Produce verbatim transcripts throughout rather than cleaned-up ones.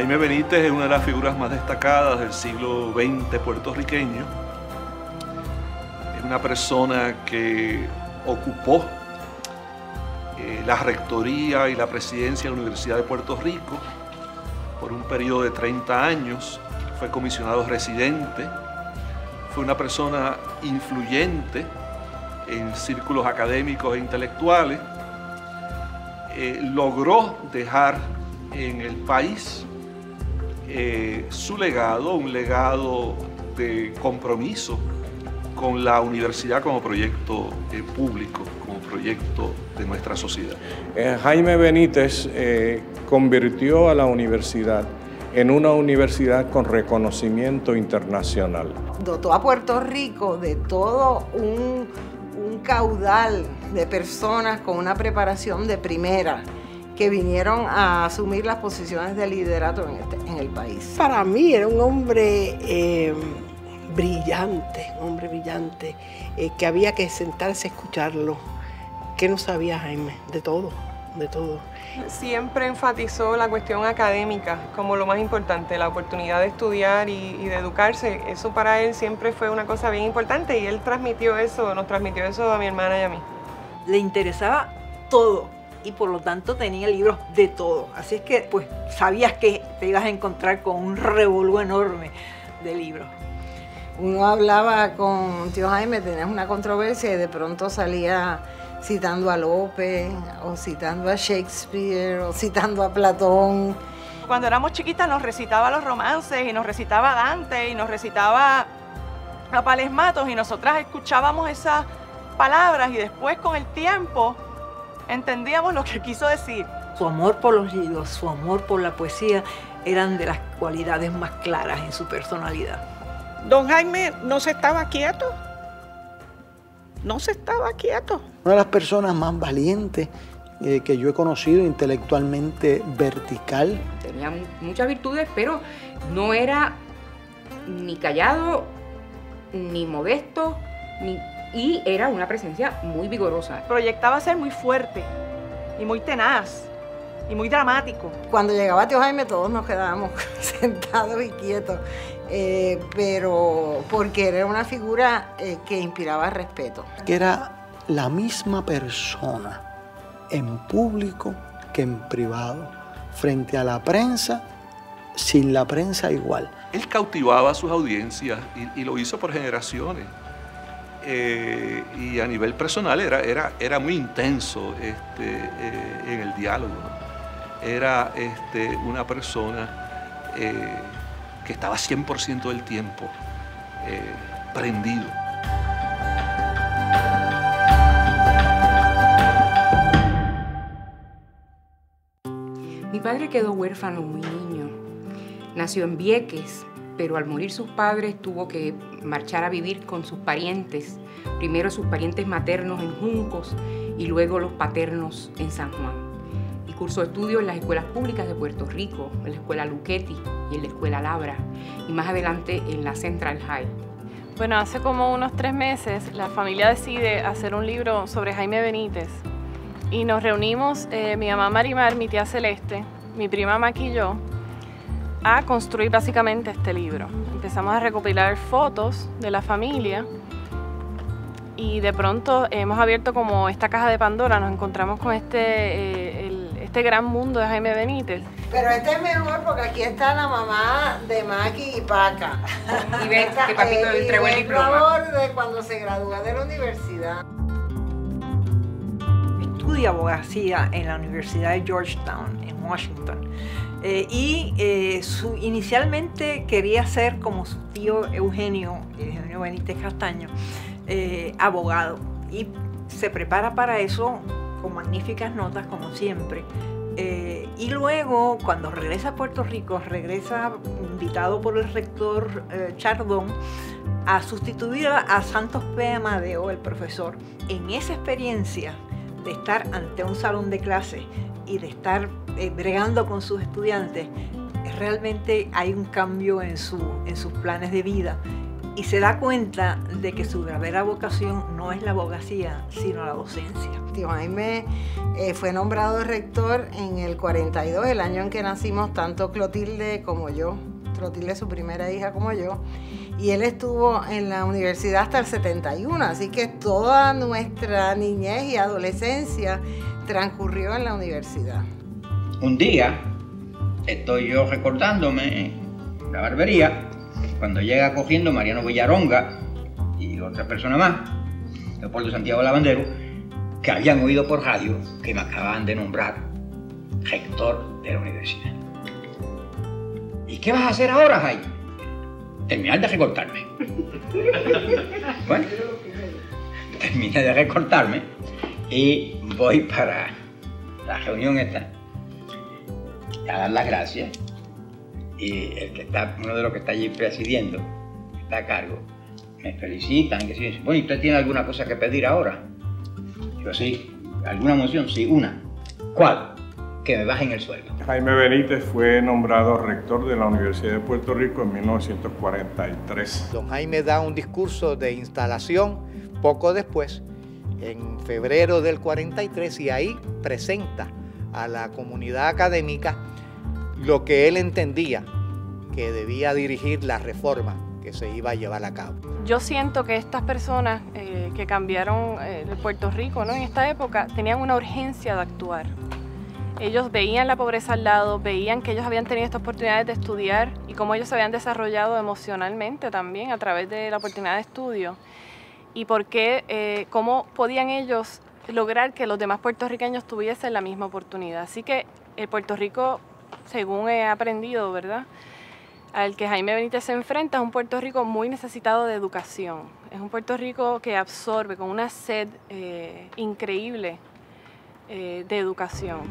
Jaime Benítez es una de las figuras más destacadas del siglo veinte puertorriqueño. Es una persona que ocupó eh, la rectoría y la presidencia de la Universidad de Puerto Rico por un periodo de treinta años. Fue comisionado residente. Fue una persona influyente en círculos académicos e intelectuales. Eh, logró dejar en el país eh, su legado, un legado de compromiso con la universidad como proyecto eh, público, como proyecto de nuestra sociedad. Eh, Jaime Benítez eh, convirtió a la universidad en una universidad con reconocimiento internacional. Dotó a Puerto Rico de todo un, un caudal de personas con una preparación de primera que vinieron a asumir las posiciones de liderato en, este, en el país. Para mí era un hombre eh, brillante, un hombre brillante, eh, que había que sentarse a escucharlo. ¿Qué no sabía Jaime? De todo, de todo. Siempre enfatizó la cuestión académica como lo más importante, la oportunidad de estudiar y, y de educarse. Eso para él siempre fue una cosa bien importante y él transmitió eso, nos transmitió eso a mi hermana y a mí. Le interesaba todo y por lo tanto tenía libros de todo. Así es que pues sabías que te ibas a encontrar con un revolú enorme de libros. Uno hablaba con tío Jaime, tenías una controversia y de pronto salía citando a López, o citando a Shakespeare, o citando a Platón. Cuando éramos chiquitas nos recitaba los romances, y nos recitaba Dante, y nos recitaba a Palesmatos, y nosotras escuchábamos esas palabras, y después con el tiempo entendíamos lo que quiso decir. Su amor por los libros, su amor por la poesía, eran de las cualidades más claras en su personalidad. Don Jaime no se estaba quieto. No se estaba quieto. Una de las personas más valientes eh, que yo he conocido, intelectualmente vertical. Tenía muchas virtudes, pero no era ni callado, ni modesto, ni, y era una presencia muy vigorosa. Proyectaba ser muy fuerte y muy tenaz y muy dramático. Cuando llegaba tío Jaime todos nos quedábamos sentados y quietos. Eh, pero porque era una figura eh, que inspiraba respeto. Que era la misma persona en público que en privado, frente a la prensa, sin la prensa igual. Él cautivaba a sus audiencias y, y lo hizo por generaciones. Eh, y a nivel personal era, era, era muy intenso este, eh, en el diálogo, ¿no? Era este, una persona eh, que estaba cien por ciento del tiempo eh, prendido. Mi padre quedó huérfano muy niño. Nació en Vieques, pero al morir sus padres tuvo que marchar a vivir con sus parientes. Primero sus parientes maternos en Juncos y luego los paternos en San Juan. Y cursó estudios en las escuelas públicas de Puerto Rico, en la escuela Luchetti y en la escuela Labra, y más adelante en la Central High. Bueno, hace como unos tres meses la familia decide hacer un libro sobre Jaime Benítez y nos reunimos, eh, mi mamá Marimar, mi tía Celeste, mi prima Maki y yo, a construir básicamente este libro. Empezamos a recopilar fotos de la familia y de pronto hemos abierto como esta caja de Pandora, nos encontramos con este, eh, el, este gran mundo de Jaime Benítez. Pero este es mejor porque aquí está la mamá de Maki y Paca. Y ves que papito le entregó el diploma. Por favor, de cuando se gradúa de la universidad. Estudia abogacía en la Universidad de Georgetown, en Washington. Eh, y eh, su, inicialmente quería ser como su tío Eugenio, Eugenio Benítez Castaño, eh, abogado. Y se prepara para eso con magníficas notas, como siempre. Eh, y luego, cuando regresa a Puerto Rico, regresa invitado por el rector eh, Chardón a sustituir a, a Santos P. Amadeo, el profesor. En esa experiencia de estar ante un salón de clase y de estar eh, bregando con sus estudiantes, realmente hay un cambio en, su, en sus planes de vida y se da cuenta de que su verdadera vocación no es la abogacía, sino la docencia. Tío Jaime eh, fue nombrado rector en el cuarenta y dos, el año en que nacimos tanto Clotilde como yo. Clotilde, su primera hija, como yo. Y él estuvo en la universidad hasta el setenta y uno, así que toda nuestra niñez y adolescencia transcurrió en la universidad. Un día estoy yo recordándome en la barbería cuando llega cogiendo Mariano Villaronga y otra persona más, Leopoldo Santiago Lavandero, que habían oído por radio que me acababan de nombrar rector de la universidad. ¿Y qué vas a hacer ahora, Jaime? Terminar de recortarme. Bueno, terminé de recortarme y voy para la reunión esta a dar las gracias. Y el que está, uno de los que está allí presidiendo, que está a cargo, me felicitan, que sí, bueno, ¿y usted tiene alguna cosa que pedir ahora? Yo sí, ¿alguna moción? Sí, una. ¿Cuál? Que me bajen el sueldo. Jaime Benítez fue nombrado rector de la Universidad de Puerto Rico en mil novecientos cuarenta y tres. Don Jaime da un discurso de instalación poco después, en febrero del cuarenta y tres, y ahí presenta a la comunidad académica lo que él entendía que debía dirigir la reforma que se iba a llevar a cabo. Yo siento que estas personas eh, que cambiaron eh, de Puerto Rico, ¿no?, en esta época tenían una urgencia de actuar. Ellos veían la pobreza al lado, veían que ellos habían tenido estas oportunidades de estudiar y cómo ellos se habían desarrollado emocionalmente también a través de la oportunidad de estudio. Y por qué, eh, cómo podían ellos lograr que los demás puertorriqueños tuviesen la misma oportunidad. Así que el Puerto Rico, según he aprendido, ¿verdad?, al que Jaime Benítez se enfrenta, es un Puerto Rico muy necesitado de educación. Es un Puerto Rico que absorbe con una sed eh, increíble eh, de educación.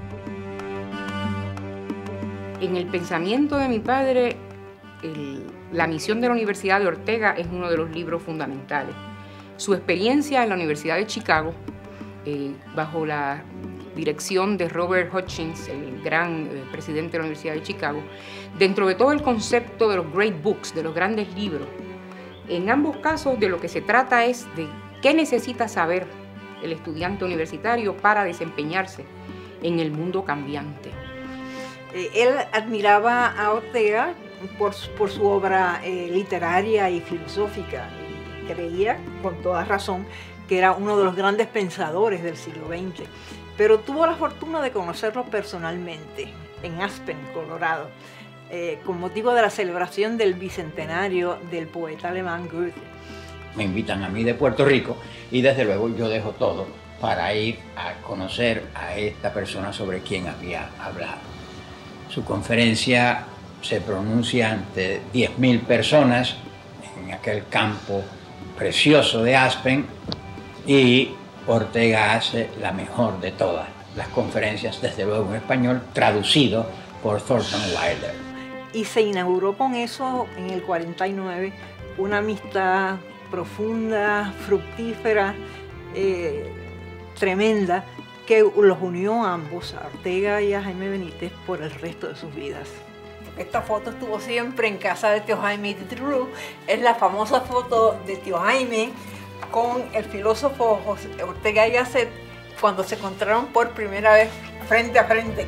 En el pensamiento de mi padre, el, la misión de la Universidad de Ortega es uno de los libros fundamentales. Su experiencia en la Universidad de Chicago, eh, bajo la dirección de Robert Hutchins, el gran eh, presidente de la Universidad de Chicago, dentro de todo el concepto de los great books, de los grandes libros. En ambos casos de lo que se trata es de qué necesita saber el estudiante universitario para desempeñarse en el mundo cambiante. Eh, él admiraba a Ortega por, por su obra eh, literaria y filosófica y creía, con toda razón, que era uno de los grandes pensadores del siglo veinte. Pero tuvo la fortuna de conocerlo personalmente en Aspen, Colorado, eh, con motivo de la celebración del bicentenario del poeta alemán Goethe. Me invitan a mí de Puerto Rico y desde luego yo dejo todo para ir a conocer a esta persona sobre quien había hablado. Su conferencia se pronuncia ante diez mil personas en aquel campo precioso de Aspen y Ortega hace la mejor de todas las conferencias, desde luego en español, traducido por Thornton Wilder. Y se inauguró con eso en el cuarenta y nueve una amistad profunda, fructífera, eh, tremenda, que los unió a ambos, a Ortega y a Jaime Benítez, por el resto de sus vidas. Esta foto estuvo siempre en casa de tío Jaime de Drew. Es la famosa foto de tío Jaime con el filósofo José Ortega y Gasset cuando se encontraron por primera vez frente a frente.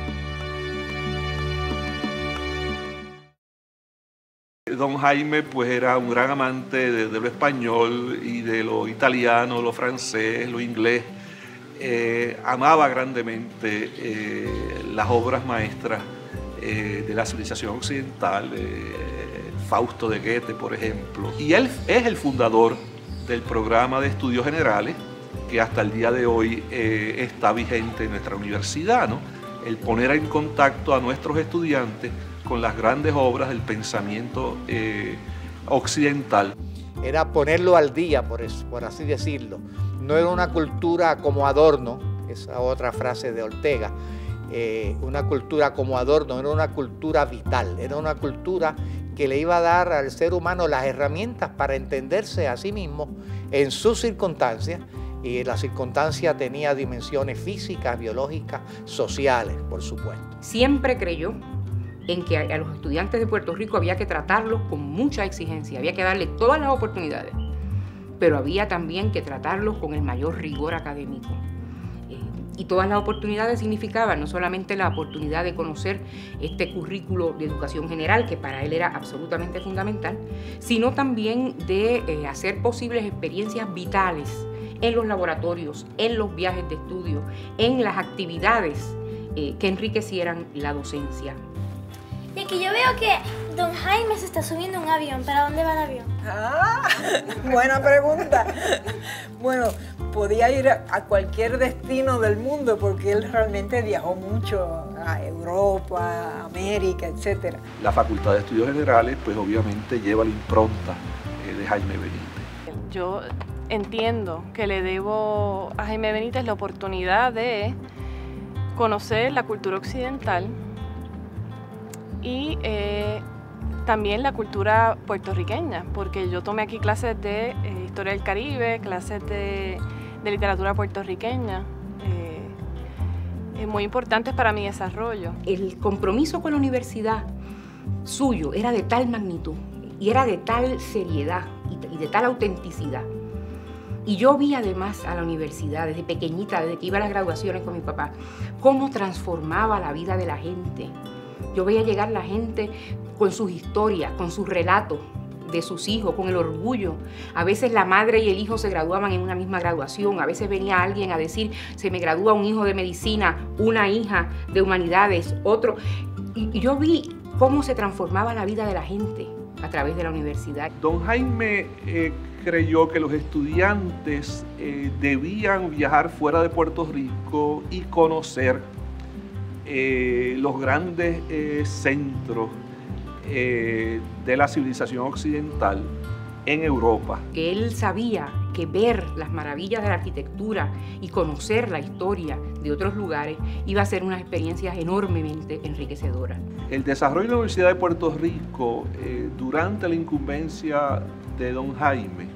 Don Jaime pues era un gran amante de, de lo español y de lo italiano, lo francés, lo inglés. Eh, amaba grandemente eh, las obras maestras eh, de la civilización occidental, eh, Fausto de Goethe, por ejemplo. Y él es el fundador del programa de estudios generales que hasta el día de hoy eh, está vigente en nuestra universidad, ¿no? El poner en contacto a nuestros estudiantes con las grandes obras del pensamiento eh, occidental. Era ponerlo al día, por, eso, por así decirlo. No era una cultura como adorno, esa otra frase de Ortega, eh, una cultura como adorno, era una cultura vital, era una cultura que le iba a dar al ser humano las herramientas para entenderse a sí mismo en sus circunstancias, y la circunstancia tenía dimensiones físicas, biológicas, sociales, por supuesto. Siempre creyó en que a, a los estudiantes de Puerto Rico había que tratarlos con mucha exigencia, había que darles todas las oportunidades, pero había también que tratarlos con el mayor rigor académico. Eh, y todas las oportunidades significaban no solamente la oportunidad de conocer este currículo de educación general, que para él era absolutamente fundamental, sino también de eh, hacer posibles experiencias vitales en los laboratorios, en los viajes de estudio, en las actividades eh, que enriquecieran la docencia. Y aquí yo veo que don Jaime se está subiendo a un avión. ¿Para dónde va el avión? Ah, buena pregunta. Bueno, podía ir a cualquier destino del mundo porque él realmente viajó mucho a Europa, a América, etcétera. La Facultad de Estudios Generales, pues obviamente lleva la impronta eh, de Jaime Benítez. Yo entiendo que le debo a Jaime Benítez la oportunidad de conocer la cultura occidental y eh, también la cultura puertorriqueña, porque yo tomé aquí clases de eh, Historia del Caribe, clases de, de literatura puertorriqueña, eh, muy importantes para mi desarrollo. El compromiso con la universidad suyo era de tal magnitud y era de tal seriedad y de tal autenticidad. Y yo vi además a la universidad desde pequeñita, desde que iba a las graduaciones con mi papá, cómo transformaba la vida de la gente. Yo veía llegar la gente con sus historias, con sus relatos de sus hijos, con el orgullo. A veces la madre y el hijo se graduaban en una misma graduación. A veces venía alguien a decir, se me gradúa un hijo de medicina, una hija de humanidades, otro. Y yo vi cómo se transformaba la vida de la gente a través de la universidad. Don Jaime eh, creyó que los estudiantes eh, debían viajar fuera de Puerto Rico y conocer eh, los grandes eh, centros eh, de la civilización occidental en Europa. Que él sabía que ver las maravillas de la arquitectura y conocer la historia de otros lugares iba a ser unas experiencias enormemente enriquecedoras. El desarrollo de la Universidad de Puerto Rico eh, durante la incumbencia de don Jaime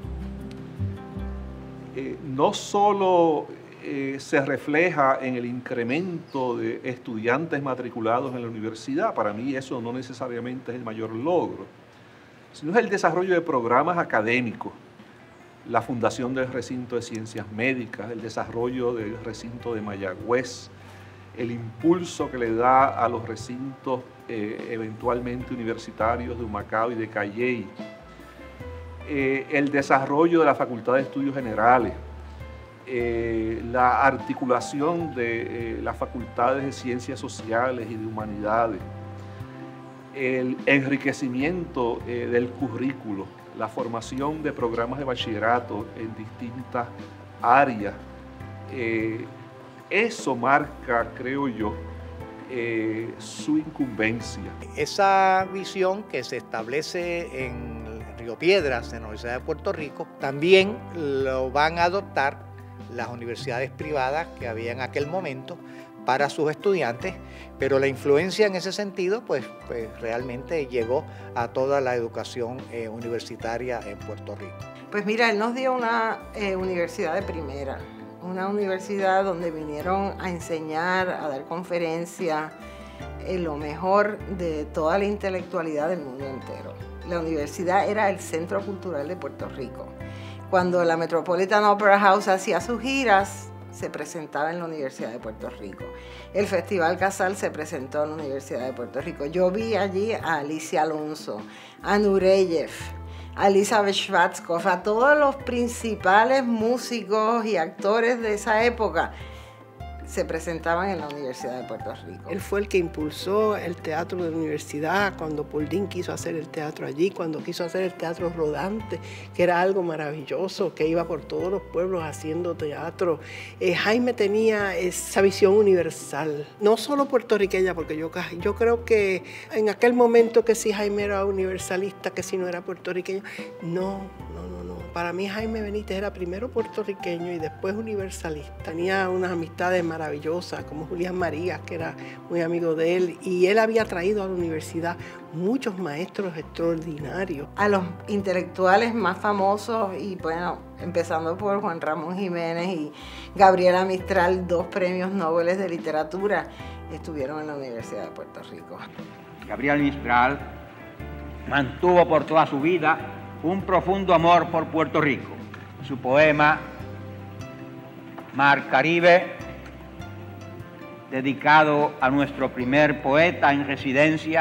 eh, no solo eh, se refleja en el incremento de estudiantes matriculados en la universidad, para mí eso no necesariamente es el mayor logro, sino es el desarrollo de programas académicos, la fundación del recinto de ciencias médicas, el desarrollo del recinto de Mayagüez, el impulso que le da a los recintos eh, eventualmente universitarios de Humacao y de Calley, eh, el desarrollo de la Facultad de Estudios Generales, eh, la articulación de eh, las facultades de Ciencias Sociales y de Humanidades, el enriquecimiento eh, del currículo, la formación de programas de bachillerato en distintas áreas. Eh, eso marca, creo yo, eh, su incumbencia. Esa visión que se establece en Río Piedras, en la Universidad de Puerto Rico, también lo van a adoptar las universidades privadas que había en aquel momento para sus estudiantes, pero la influencia en ese sentido pues, pues realmente llegó a toda la educación eh, universitaria en Puerto Rico. Pues mira, él nos dio una eh, universidad de primera, una universidad donde vinieron a enseñar, a dar conferencias, eh, lo mejor de toda la intelectualidad del mundo entero. La universidad era el centro cultural de Puerto Rico. Cuando la Metropolitan Opera House hacía sus giras, se presentaba en la Universidad de Puerto Rico. El Festival Casal se presentó en la Universidad de Puerto Rico. Yo vi allí a Alicia Alonso, a Nureyev, a Elizabeth Schwarzkopf, a todos los principales músicos y actores de esa época se presentaban en la Universidad de Puerto Rico. Él fue el que impulsó el teatro de la universidad cuando Paul Dean quiso hacer el teatro allí, cuando quiso hacer el teatro rodante, que era algo maravilloso, que iba por todos los pueblos haciendo teatro. Eh, Jaime tenía esa visión universal, no solo puertorriqueña, porque yo, yo creo que en aquel momento que sí Jaime era universalista, que sí no era puertorriqueño, no, no, no, no. Para mí Jaime Benítez era primero puertorriqueño y después universalista. Tenía unas amistades maravillosas como Julián Marías, que era muy amigo de él, y él había traído a la universidad muchos maestros extraordinarios. A los intelectuales más famosos, y bueno, empezando por Juan Ramón Jiménez y Gabriela Mistral, dos premios Nobel de literatura, estuvieron en la Universidad de Puerto Rico. Gabriel Mistral, mantuvo por toda su vida un profundo amor por Puerto Rico. Su poema Mar Caribe, dedicado a nuestro primer poeta en residencia,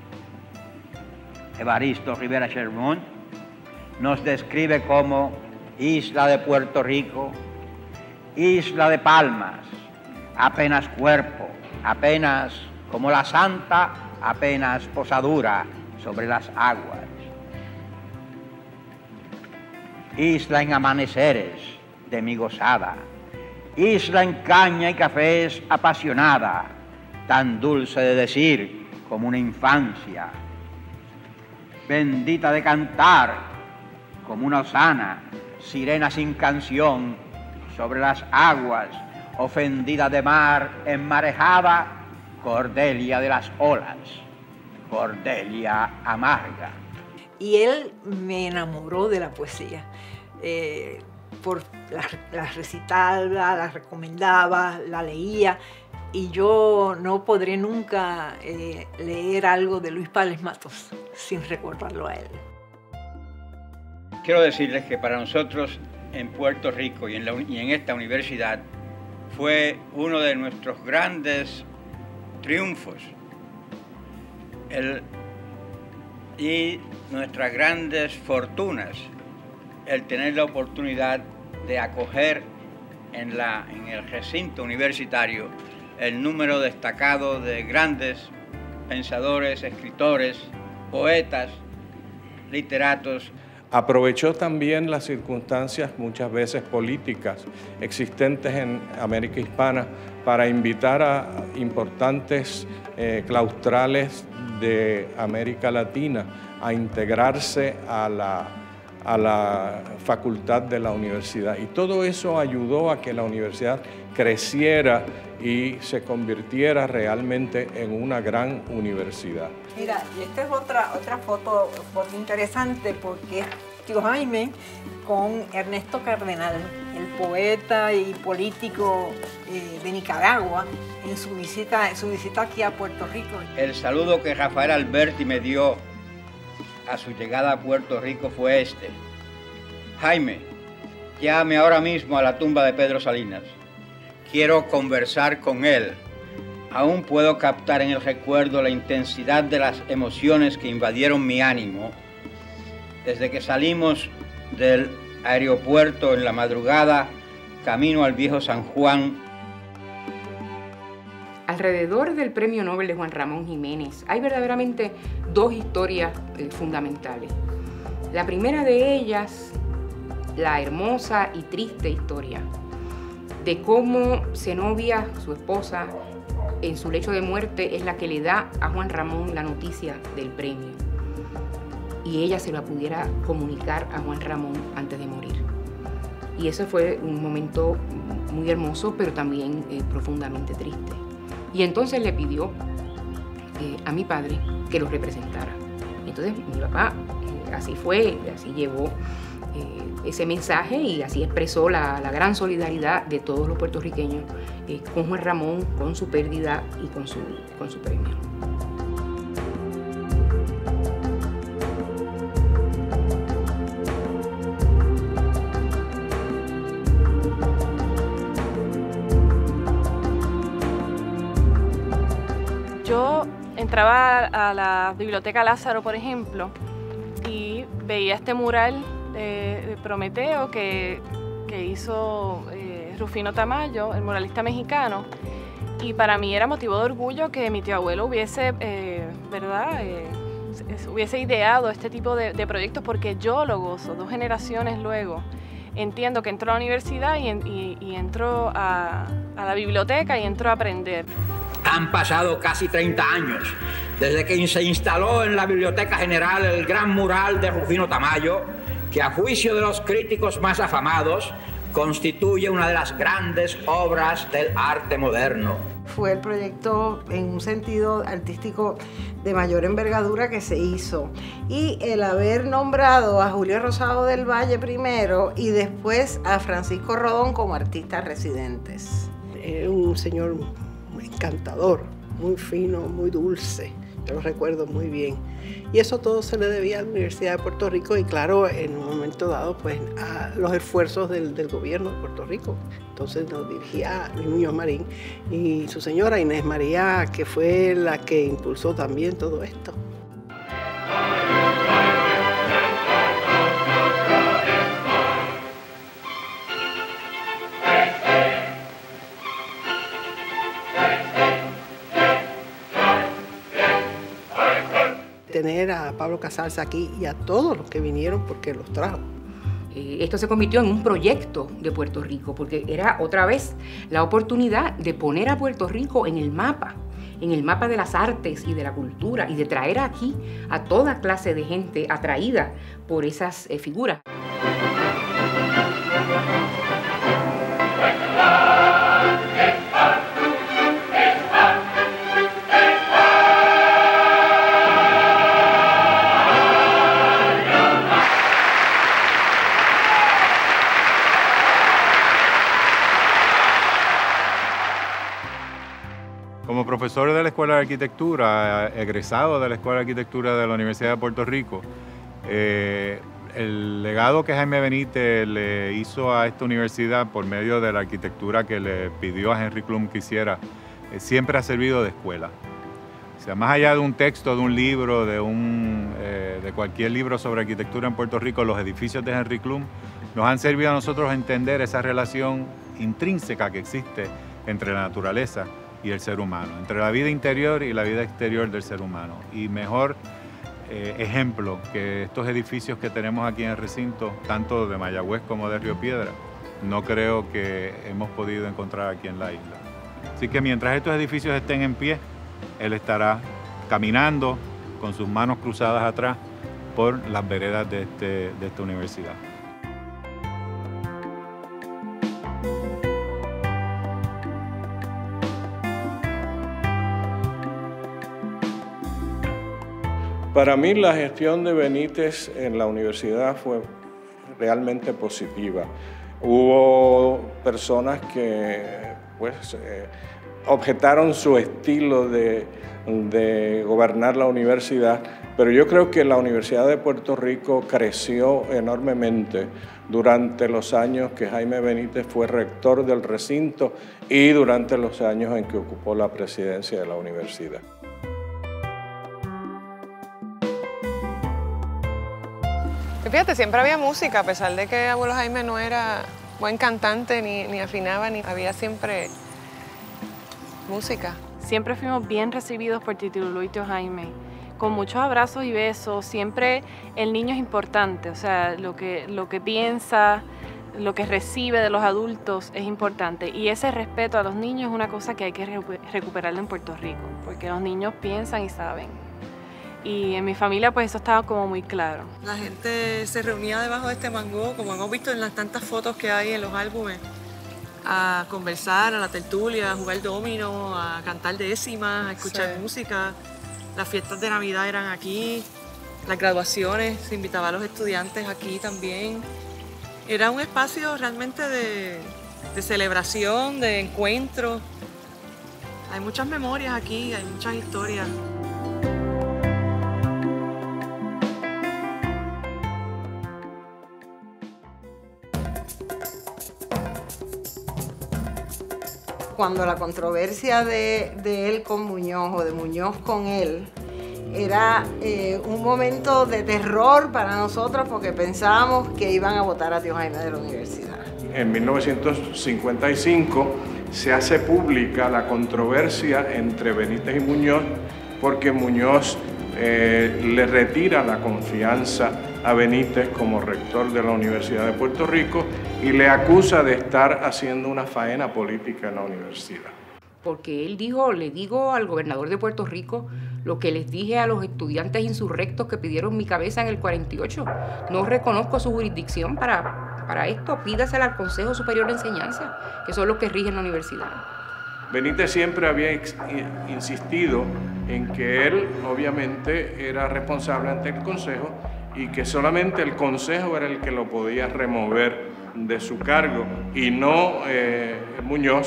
Evaristo Rivera Sherman, nos describe como isla de Puerto Rico, isla de palmas, apenas cuerpo, apenas como la santa, apenas posadura sobre las aguas. Isla en amaneceres de mi gozada, isla en caña y cafés apasionada, tan dulce de decir como una infancia, bendita de cantar como una osana, sirena sin canción sobre las aguas, ofendida de mar, enmarejada, Cordelia de las olas, Cordelia amarga. Y él me enamoró de la poesía. Eh, por la, la recitaba, la recomendaba, la leía, y yo no podré nunca eh, leer algo de Luis Pález Matos sin recordarlo a él. Quiero decirles que para nosotros en Puerto Rico y en, la, y en esta universidad fue uno de nuestros grandes triunfos el, y nuestras grandes fortunas el tener la oportunidad de acoger en, la, en el recinto universitario el número destacado de grandes pensadores, escritores, poetas, literatos. Aprovechó también las circunstancias muchas veces políticas existentes en América Hispana para invitar a importantes eh, claustrales de América Latina a integrarse a la, a la facultad de la universidad. Y todo eso ayudó a que la universidad creciera y se convirtiera realmente en una gran universidad. Mira, y esta es otra, otra foto, foto interesante porque es tío Jaime con Ernesto Cardenal, el poeta y político eh, de Nicaragua, en su visita, en su visita aquí a Puerto Rico. El saludo que Rafael Alberti me dio a su llegada a Puerto Rico fue este: Jaime, llame ahora mismo a la tumba de Pedro Salinas. Quiero conversar con él. Aún puedo captar en el recuerdo la intensidad de las emociones que invadieron mi ánimo desde que salimos del aeropuerto en la madrugada, camino al viejo San Juan. Alrededor del Premio Nobel de Juan Ramón Jiménez hay verdaderamente dos historias eh, fundamentales. La primera de ellas, la hermosa y triste historia de cómo Zenobia, su esposa, en su lecho de muerte es la que le da a Juan Ramón la noticia del premio. Y ella se la pudiera comunicar a Juan Ramón antes de morir. Y eso fue un momento muy hermoso, pero también eh, profundamente triste. Y entonces le pidió eh, a mi padre que lo representara. Entonces mi papá eh, así fue, así llevó eh, ese mensaje y así expresó la, la gran solidaridad de todos los puertorriqueños eh, con Juan Ramón, con su pérdida y con su, con su premio. Yo entraba a la Biblioteca Lázaro, por ejemplo, y veía este mural de, de Prometeo que, que hizo eh, Rufino Tamayo, el muralista mexicano, y para mí era motivo de orgullo que mi tío abuelo hubiese, eh, ¿verdad?, eh, hubiese ideado este tipo de, de proyectos, porque yo lo gozo, dos generaciones luego. Entiendo que entro a la universidad y, y, y entro a, a la biblioteca y entro a aprender. Han pasado casi treinta años desde que se instaló en la Biblioteca General el gran mural de Rufino Tamayo, que a juicio de los críticos más afamados constituye una de las grandes obras del arte moderno. Fue el proyecto en un sentido artístico de mayor envergadura que se hizo. Y el haber nombrado a Julio Rosado del Valle primero y después a Francisco Rodón como artistas residentes. Era un señor encantador, muy fino, muy dulce. yo lo recuerdo muy bien. Y eso todo se le debía a la Universidad de Puerto Rico y claro, en un momento dado, pues a los esfuerzos del, del gobierno de Puerto Rico. Entonces nos dirigía Luis Muñoz Marín y su señora Inés María, que fue la que impulsó también todo esto. Tener a Pablo Casals aquí y a todos los que vinieron porque los trajo. Eh, esto se convirtió en un proyecto de Puerto Rico porque era otra vez la oportunidad de poner a Puerto Rico en el mapa, en el mapa de las artes y de la cultura y de traer aquí a toda clase de gente atraída por esas eh, figuras. Como profesor de la Escuela de Arquitectura, egresado de la Escuela de Arquitectura de la Universidad de Puerto Rico, eh, el legado que Jaime Benítez le hizo a esta universidad por medio de la arquitectura que le pidió a Henry Klum que hiciera, eh, siempre ha servido de escuela. O sea, más allá de un texto, de un libro, de, un, eh, de cualquier libro sobre arquitectura en Puerto Rico, los edificios de Henry Klum nos han servido a nosotros a entender esa relación intrínseca que existe entre la naturaleza y el ser humano, entre la vida interior y la vida exterior del ser humano. Y mejor eh, ejemplo que estos edificios que tenemos aquí en el recinto, tanto de Mayagüez como de Río Piedra, no creo que hemos podido encontrar aquí en la isla. Así que mientras estos edificios estén en pie, él estará caminando con sus manos cruzadas atrás por las veredas de, este, de esta universidad. Para mí la gestión de Benítez en la universidad fue realmente positiva. Hubo personas que pues, eh, objetaron su estilo de, de gobernar la universidad, pero yo creo que la Universidad de Puerto Rico creció enormemente durante los años que Jaime Benítez fue rector del recinto y durante los años en que ocupó la presidencia de la universidad. Fíjate, siempre había música, a pesar de que abuelo Jaime no era buen cantante, ni, ni afinaba, ni había siempre música. Siempre fuimos bien recibidos por Titi Lulú y tío Jaime, con muchos abrazos y besos. Siempre el niño es importante, o sea, lo que, lo que piensa, lo que recibe de los adultos es importante. Y ese respeto a los niños es una cosa que hay que recuperar en Puerto Rico, porque los niños piensan y saben. Y en mi familia pues eso estaba como muy claro. La gente se reunía debajo de este mango, como hemos visto en las tantas fotos que hay en los álbumes, a conversar, a la tertulia, a jugar domino, a cantar décimas, a escuchar sí. música. Las fiestas de Navidad eran aquí, las graduaciones, se invitaba a los estudiantes aquí también. Era un espacio realmente de, de celebración, de encuentro. Hay muchas memorias aquí, hay muchas historias. Cuando la controversia de, de él con Muñoz o de Muñoz con él era eh, un momento de terror para nosotros porque pensábamos que iban a votar a tío Jaime de la universidad. En mil novecientos cincuenta y cinco se hace pública la controversia entre Benítez y Muñoz porque Muñoz eh, le retira la confianza a Benítez como rector de la Universidad de Puerto Rico y le acusa de estar haciendo una faena política en la universidad. Porque él dijo, le digo al gobernador de Puerto Rico lo que les dije a los estudiantes insurrectos que pidieron mi cabeza en el cuarenta y ocho. No reconozco su jurisdicción para, para esto, pídasela al Consejo Superior de Enseñanza, que son los que rigen la universidad. Benítez siempre había insistido en que él obviamente era responsable ante el Consejo y que solamente el Consejo era el que lo podía remover de su cargo y no eh, Muñoz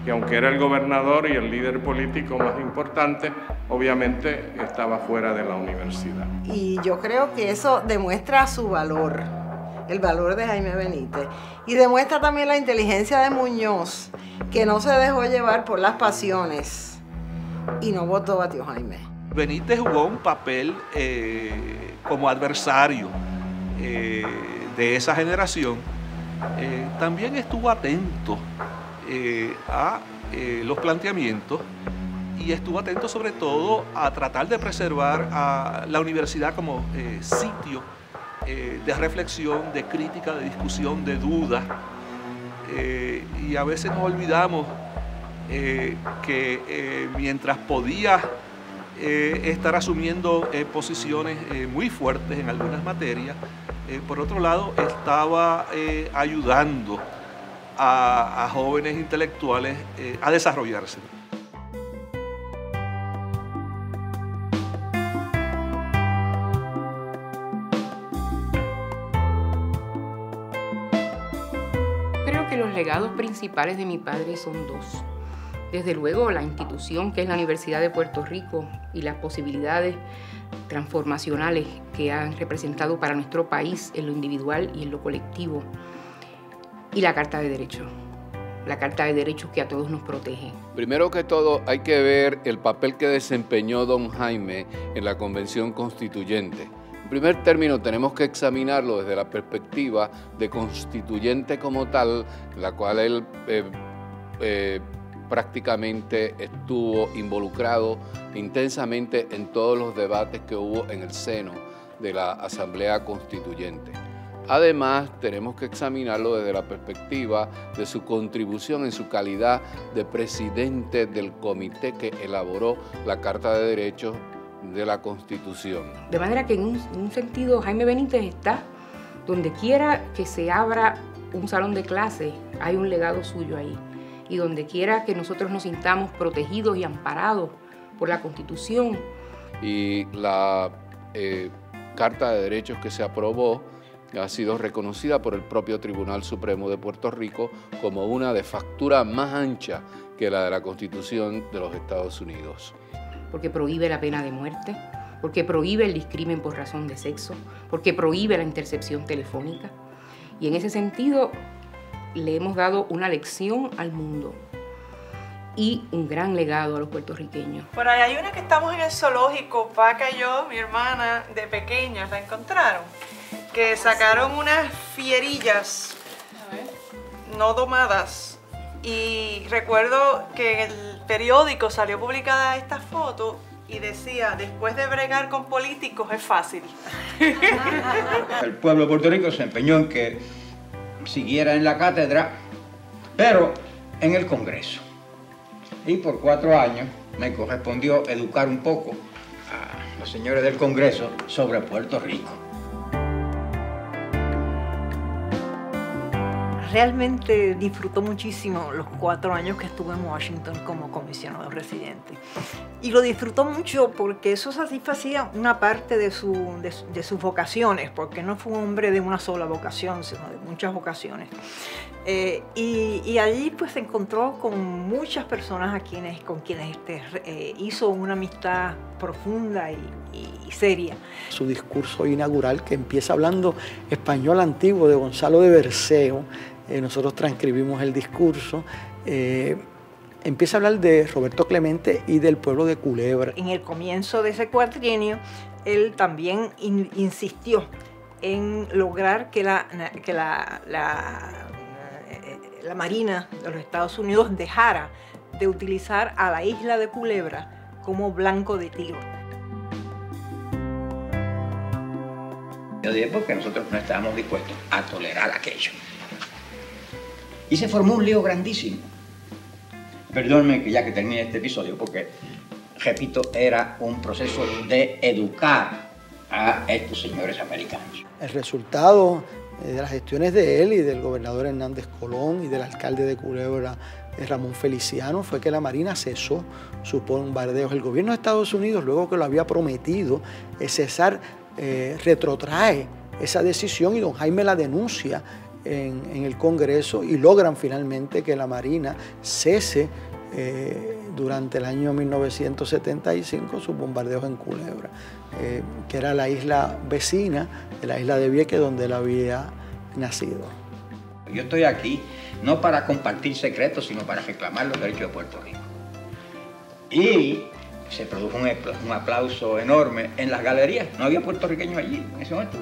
que aunque era el gobernador y el líder político más importante, obviamente estaba fuera de la universidad. Y yo creo que eso demuestra su valor, el valor de Jaime Benítez. Y demuestra también la inteligencia de Muñoz, que no se dejó llevar por las pasiones y no votó a tío Jaime. Benítez jugó un papel eh, como adversario eh, de esa generación. Eh, también estuvo atento eh, a eh, los planteamientos y estuvo atento sobre todo a tratar de preservar a la universidad como eh, sitio eh, de reflexión, de crítica, de discusión, de duda. Eh, y a veces nos olvidamos eh, que eh, mientras podía eh, estar asumiendo eh, posiciones eh, muy fuertes en algunas materias, eh, por otro lado estaba eh, ayudando a, a jóvenes intelectuales eh, a desarrollarse. Los legados principales de mi padre son dos. Desde luego, la institución que es la Universidad de Puerto Rico y las posibilidades transformacionales que han representado para nuestro país en lo individual y en lo colectivo. Y la Carta de Derechos, la Carta de Derechos que a todos nos protege. Primero que todo, hay que ver el papel que desempeñó don Jaime en la Convención Constituyente. En primer término, tenemos que examinarlo desde la perspectiva de constituyente como tal, la cual él eh, eh, prácticamente estuvo involucrado intensamente en todos los debates que hubo en el seno de la Asamblea Constituyente. Además, tenemos que examinarlo desde la perspectiva de su contribución en su calidad de presidente del comité que elaboró la Carta de Derechos de la Constitución. De manera que en un, en un sentido Jaime Benítez está donde quiera que se abra un salón de clase, hay un legado suyo ahí. Y donde quiera que nosotros nos sintamos protegidos y amparados por la Constitución. Y la eh, Carta de Derechos que se aprobó ha sido reconocida por el propio Tribunal Supremo de Puerto Rico como una de factura más ancha que la de la Constitución de los Estados Unidos. Porque prohíbe la pena de muerte, porque prohíbe el discrimen por razón de sexo, porque prohíbe la intercepción telefónica. Y en ese sentido le hemos dado una lección al mundo y un gran legado a los puertorriqueños. Por ahí hay una que estamos en el zoológico, Paca y yo, mi hermana, de pequeñas, la encontraron, que sacaron unas fierillas no domadas. Y recuerdo que en el periódico salió publicada esta foto y decía, después de bregar con políticos es fácil. El pueblo de Puerto Rico se empeñó en que siguiera en la cátedra, pero en el Congreso. Y por cuatro años me correspondió educar un poco a los señores del Congreso sobre Puerto Rico. Realmente disfrutó muchísimo los cuatro años que estuvo en Washington como comisionado residente. Y lo disfrutó mucho porque eso satisfacía una parte de, su, de, de sus vocaciones, porque no fue un hombre de una sola vocación, sino de muchas vocaciones. Eh, y, y allí pues se encontró con muchas personas a quienes, con quienes este, eh, hizo una amistad profunda y, y seria. Su discurso inaugural, que empieza hablando español antiguo de Gonzalo de Berceo, eh, nosotros transcribimos el discurso, eh, empieza a hablar de Roberto Clemente y del pueblo de Culebra. En el comienzo de ese cuatrienio, él también in, insistió en lograr que la, que la, la, la Marina de los Estados Unidos dejara de utilizar a la isla de Culebra como blanco de tiro. Yo dije porque nosotros no estábamos dispuestos a tolerar aquello. Y se formó un lío grandísimo. Perdónenme que ya que termine este episodio, porque, repito, era un proceso de educar a estos señores americanos. El resultado de las gestiones de él y del gobernador Hernández Colón y del alcalde de Culebra, Ramón Feliciano, fue que la Marina cesó sus bombardeos. El gobierno de Estados Unidos, luego que lo había prometido cesar, eh, retrotrae esa decisión y don Jaime la denuncia en, en el Congreso y logran finalmente que la Marina cese eh, durante el año mil novecientos setenta y cinco sus bombardeos en Culebra, eh, que era la isla vecina de la isla de Vieques donde él había nacido. Yo estoy aquí no para compartir secretos, sino para reclamar los derechos de Puerto Rico. Y se produjo un, un aplauso enorme en las galerías. No había puertorriqueños allí en ese momento,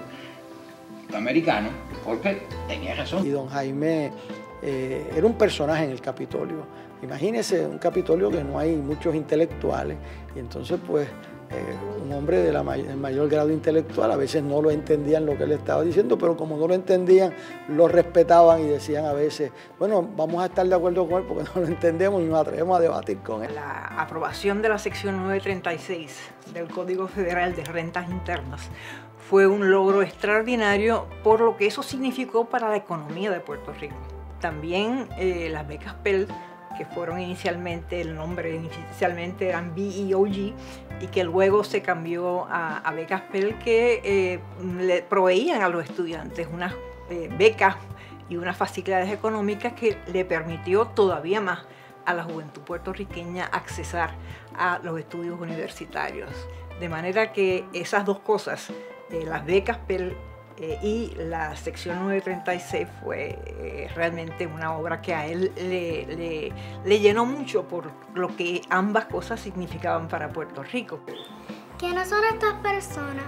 americanos, porque tenía razón. Y don Jaime eh, era un personaje en el Capitolio. Imagínese un Capitolio que no hay muchos intelectuales y entonces pues eh, un hombre de la may del mayor grado intelectual, a veces no lo entendían lo que él estaba diciendo, pero como no lo entendían, lo respetaban y decían a veces, bueno, vamos a estar de acuerdo con él porque no lo entendemos y nos atrevemos a debatir con él. La aprobación de la sección novecientos treinta y seis del Código Federal de Rentas Internas fue un logro extraordinario por lo que eso significó para la economía de Puerto Rico. También eh, las becas Pell, que fueron inicialmente, el nombre inicialmente eran B E O G y que luego se cambió a, a becas Pell, que eh, le proveían a los estudiantes unas eh, becas y unas facilidades económicas que le permitió todavía más a la juventud puertorriqueña accesar a los estudios universitarios. De manera que esas dos cosas, eh, las becas Pell Eh, y la sección novecientos treinta y seis fue eh, realmente una obra que a él le, le, le llenó mucho por lo que ambas cosas significaban para Puerto Rico. ¿Quiénes son estas personas?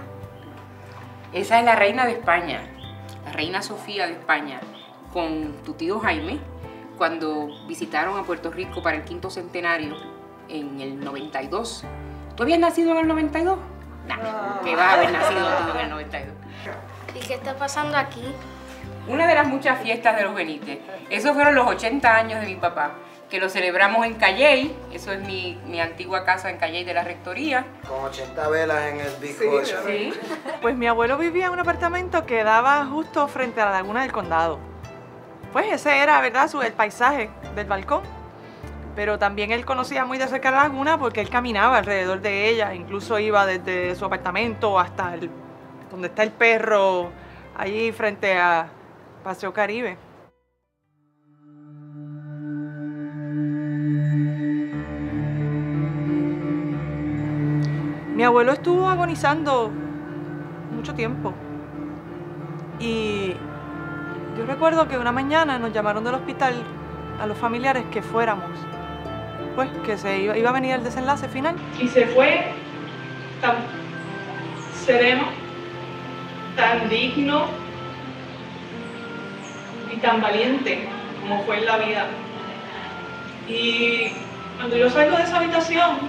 Esa es la reina de España, la reina Sofía de España, con tu tío Jaime, cuando visitaron a Puerto Rico para el quinto centenario en el noventa y dos. ¿Tú habías nacido en el noventa y dos? Nah, que vas a haber nacido tú en el noventa y dos. ¿Y qué está pasando aquí? Una de las muchas fiestas de los Benítez. Esos fueron los ochenta años de mi papá, que lo celebramos en Calley. Eso es mi, mi antigua casa en Calley de la Rectoría. Con ochenta velas en el disco. Sí, sí. Pues mi abuelo vivía en un apartamento que daba justo frente a la laguna del Condado. Pues ese era, ¿verdad?, el paisaje del balcón. Pero también él conocía muy de cerca la laguna porque él caminaba alrededor de ella. Incluso iba desde su apartamento hasta el donde está el perro, allí frente a Paseo Caribe. Mi abuelo estuvo agonizando mucho tiempo y yo recuerdo que una mañana nos llamaron del hospital a los familiares que fuéramos, pues que se iba, iba a venir el desenlace final. Y se fue tan sereno, tan digno y tan valiente como fue en la vida. Y cuando yo salgo de esa habitación,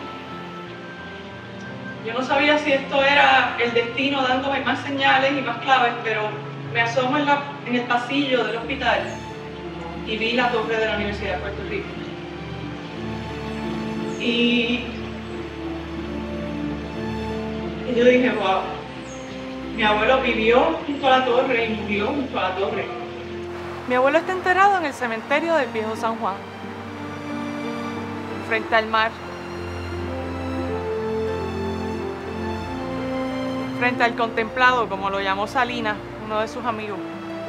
yo no sabía si esto era el destino dándome más señales y más claves, pero me asomo en, la, en el pasillo del hospital y vi la torre de la Universidad de Puerto Rico. Y, y yo dije, wow. Mi abuelo vivió junto a la torre y murió junto a la torre. Mi abuelo está enterrado en el cementerio del Viejo San Juan, frente al mar, frente al contemplado, como lo llamó Salinas, uno de sus amigos.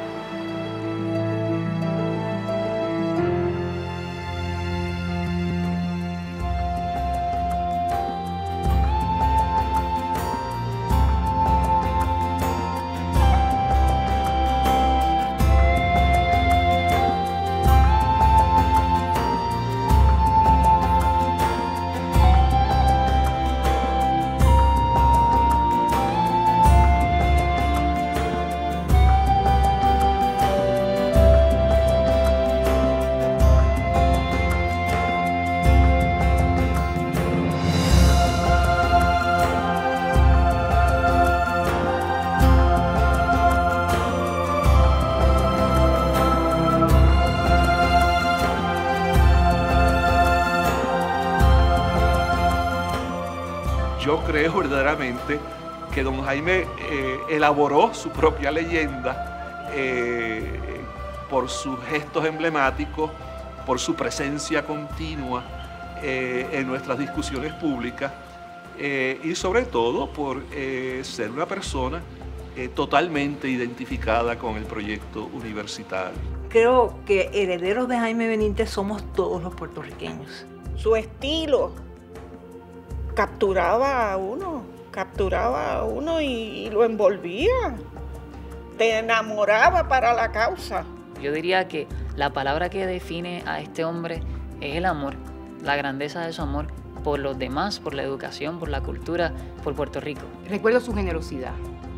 Yo creo verdaderamente que don Jaime eh, elaboró su propia leyenda eh, por sus gestos emblemáticos, por su presencia continua eh, en nuestras discusiones públicas eh, y sobre todo por eh, ser una persona eh, totalmente identificada con el proyecto universitario. Creo que herederos de Jaime Benítez somos todos los puertorriqueños. Su estilo capturaba a uno, capturaba a uno y, y lo envolvía, te enamoraba para la causa. Yo diría que la palabra que define a este hombre es el amor, la grandeza de su amor por los demás, por la educación, por la cultura, por Puerto Rico. Recuerdo su generosidad,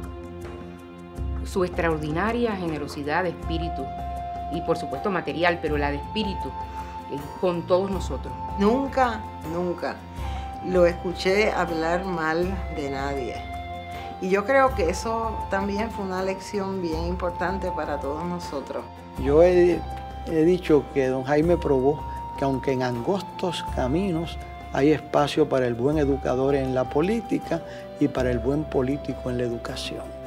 su extraordinaria generosidad de espíritu y por supuesto material, pero la de espíritu eh, con todos nosotros. Nunca, nunca lo escuché hablar mal de nadie. Y yo creo que eso también fue una lección bien importante para todos nosotros. Yo he, he dicho que don Jaime probó que aunque en angostos caminos hay espacio para el buen educador en la política y para el buen político en la educación.